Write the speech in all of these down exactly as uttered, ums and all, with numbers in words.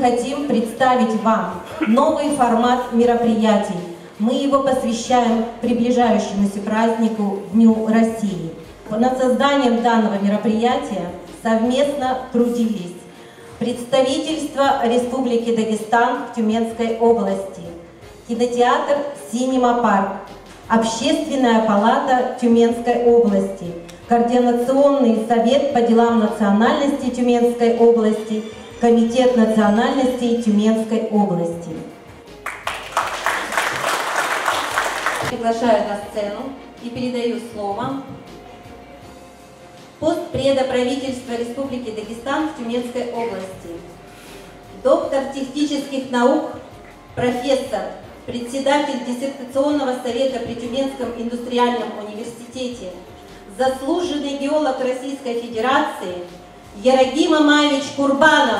хотим представить вам новый формат мероприятий. Мы его посвящаем приближающемуся празднику Дню России. Над созданием данного мероприятия совместно трудились представительство Республики Дагестан в Тюменской области, кинотеатр «Синема Парк», Общественная палата Тюменской области, Координационный совет по делам национальности Тюменской области, Комитет национальностей Тюменской области. Приглашаю на сцену и передаю слово постпреда правительства Республики Дагестан в Тюменской области, доктор технических наук, профессор, председатель диссертационного совета при Тюменском индустриальном университете, заслуженный геолог Российской Федерации Ярагим Амаевич Курбанов.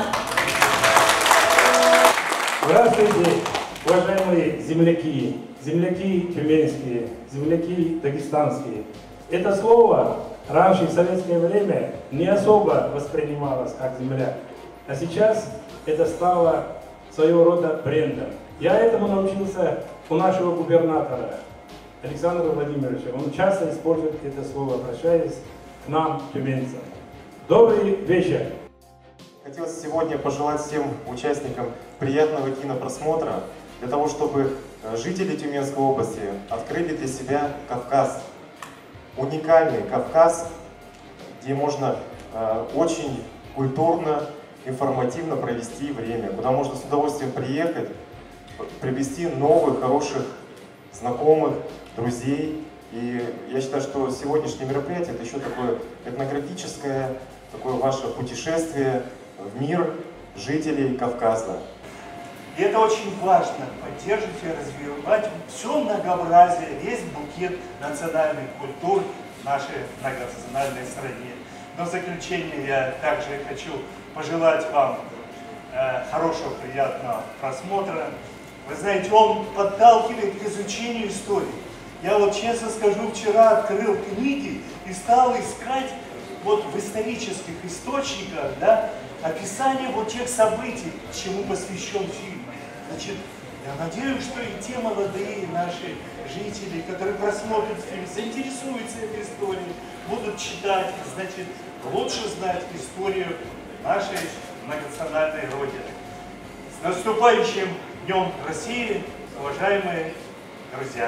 Здравствуйте, уважаемые земляки, земляки тюменские, земляки дагестанские. Это слово раньше в советское время не особо воспринималось как земляк, а сейчас это стало своего рода брендом. Я этому научился у нашего губернатора Александра Владимировича. Он часто использует это слово, обращаясь к нам, тюменцам. Добрый вечер! Хотелось сегодня пожелать всем участникам приятного кинопросмотра, для того, чтобы жители Тюменской области открыли для себя Кавказ. Уникальный Кавказ, где можно э, очень культурно, информативно провести время, куда можно с удовольствием приехать, привести новых, хороших знакомых, друзей. И я считаю, что сегодняшнее мероприятие — это еще такое этнографическое, такое ваше путешествие в мир жителей Кавказа. И это очень важно — поддерживать и развивать все многообразие, весь букет национальных культур в нашей многонациональной стране. Но в заключение я также хочу пожелать вам э, хорошего, приятного просмотра. Вы знаете, он подталкивает к изучению истории. Я вот честно скажу, вчера открыл книги и стал искать вот в исторических источниках, да, описание вот тех событий, чему посвящен фильм. Значит, я надеюсь, что и те молодые наши жители, которые просмотрят фильм, заинтересуются этой историей, будут читать, значит, лучше знать историю нашей многонациональной Родины. С наступающим Днем России, уважаемые друзья!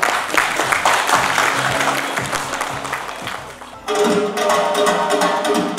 Спасибо.